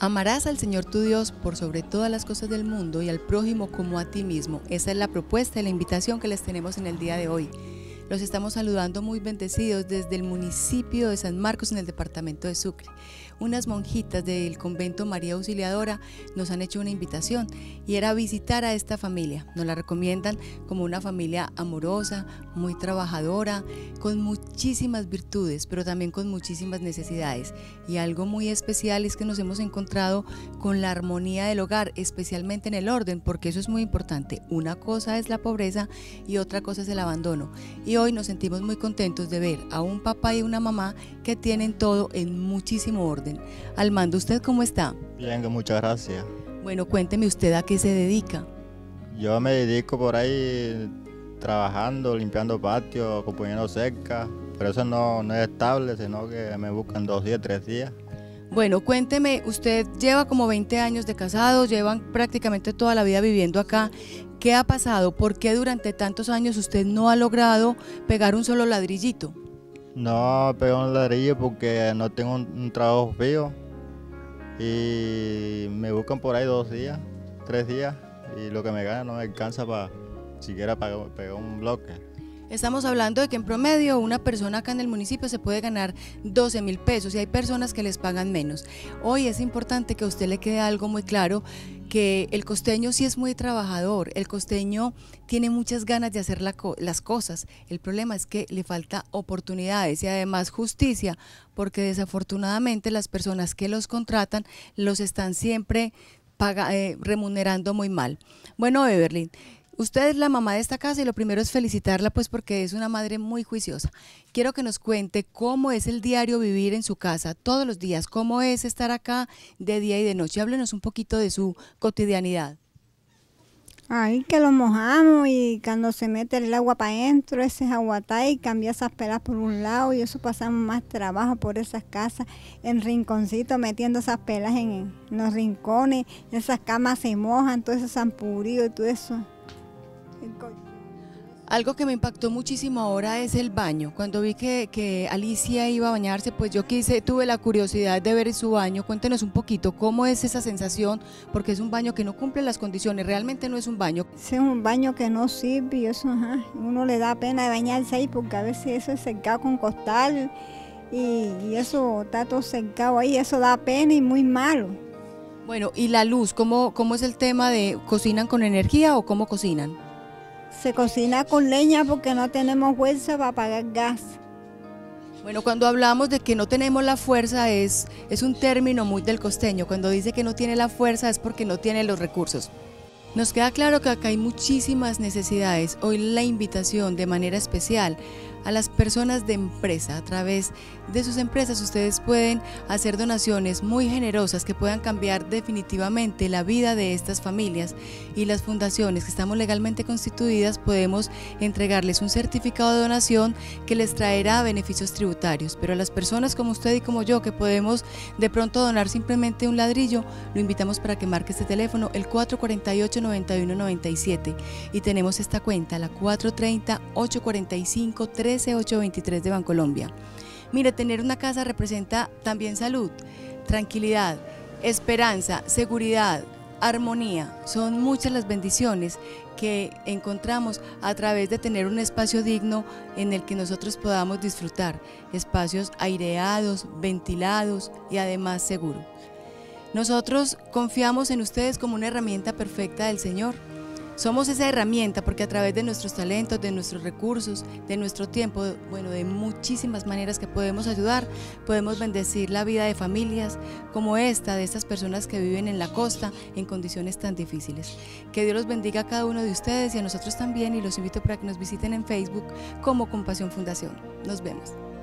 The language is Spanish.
Amarás al Señor tu Dios por sobre todas las cosas del mundo y al prójimo como a ti mismo. Esa es la propuesta y la invitación que les tenemos en el día de hoy. Los estamos saludando muy bendecidos desde el municipio de San Marcos en el departamento de Sucre. Unas monjitas del convento María Auxiliadora nos han hecho una invitación y era visitar a esta familia. Nos la recomiendan como una familia amorosa, muy trabajadora, con muchísimas virtudes, pero también con muchísimas necesidades. Y algo muy especial es que nos hemos encontrado con la armonía del hogar, especialmente en el orden, porque eso es muy importante. Una cosa es la pobreza y otra cosa es el abandono. Y hoy nos sentimos muy contentos de ver a un papá y una mamá que tienen todo en muchísimo orden. Armando, ¿usted cómo está? Bien, muchas gracias. Bueno, cuénteme usted a qué se dedica. Yo me dedico por ahí trabajando, limpiando patios, componiendo cerca, pero eso no es estable, sino que me buscan 2 días, 3 días. Bueno, cuénteme, usted lleva como 20 años de casado, llevan prácticamente toda la vida viviendo acá. ¿Qué ha pasado? ¿Por qué durante tantos años usted no ha logrado pegar un solo ladrillito? No pego un ladrillo porque no tengo un trabajo fijo y me buscan por ahí 2 días, 3 días y lo que me gana no me alcanza para siquiera pegar un bloque. Estamos hablando de que en promedio una persona acá en el municipio se puede ganar 12.000 pesos y hay personas que les pagan menos. Hoy es importante que a usted le quede algo muy claro, que el costeño sí es muy trabajador, el costeño tiene muchas ganas de hacer las cosas, el problema es que le falta oportunidades y además justicia, porque desafortunadamente las personas que los contratan los están siempre remunerando muy mal. Bueno, Eberlyn, usted es la mamá de esta casa y lo primero es felicitarla pues porque es una madre muy juiciosa. Quiero que nos cuente cómo es el diario vivir en su casa todos los días, cómo es estar acá de día y de noche. Háblenos un poquito de su cotidianidad. Ahí que lo mojamos y cuando se mete el agua para adentro, ese es aguatá y cambia esas pelas por un lado y eso pasamos más trabajo por esas casas, en rinconcitos metiendo esas pelas en los rincones, esas camas se mojan, todo eso zampurío y todo eso. Algo que me impactó muchísimo ahora es el baño. Cuando vi que Alicia iba a bañarse, pues yo tuve la curiosidad de ver su baño. Cuéntenos un poquito cómo es esa sensación, porque es un baño que no cumple las condiciones, realmente no es un baño. Es un baño que no sirve y eso, uno le da pena de bañarse ahí porque a veces eso es cercado con costal y eso está todo cercado ahí, eso da pena y muy malo. Bueno, ¿y la luz? ¿Cómo es el tema de cocinan con energía o cómo cocinan? Se cocina con leña porque no tenemos fuerza para pagar gas. Bueno, cuando hablamos de que no tenemos la fuerza es un término muy del costeño. Cuando dice que no tiene la fuerza es porque no tiene los recursos. Nos queda claro que acá hay muchísimas necesidades. Hoy la invitación de manera especial a las personas de empresa, a través de sus empresas ustedes pueden hacer donaciones muy generosas que puedan cambiar definitivamente la vida de estas familias, y las fundaciones que estamos legalmente constituidas podemos entregarles un certificado de donación que les traerá beneficios tributarios, pero a las personas como usted y como yo que podemos de pronto donar simplemente un ladrillo, lo invitamos para que marque este teléfono, el 448-9197, y tenemos esta cuenta, la 430-845-13823 de Bancolombia. Mire, tener una casa representa también salud, tranquilidad, esperanza, seguridad, armonía. Son muchas las bendiciones que encontramos a través de tener un espacio digno en el que nosotros podamos disfrutar, espacios aireados, ventilados y además seguros. Nosotros confiamos en ustedes como una herramienta perfecta del Señor. Somos esa herramienta porque a través de nuestros talentos, de nuestros recursos, de nuestro tiempo, bueno, de muchísimas maneras que podemos ayudar, podemos bendecir la vida de familias como esta, de estas personas que viven en la costa en condiciones tan difíciles. Que Dios los bendiga a cada uno de ustedes y a nosotros también, y los invito para que nos visiten en Facebook como Compasión Fundación. Nos vemos.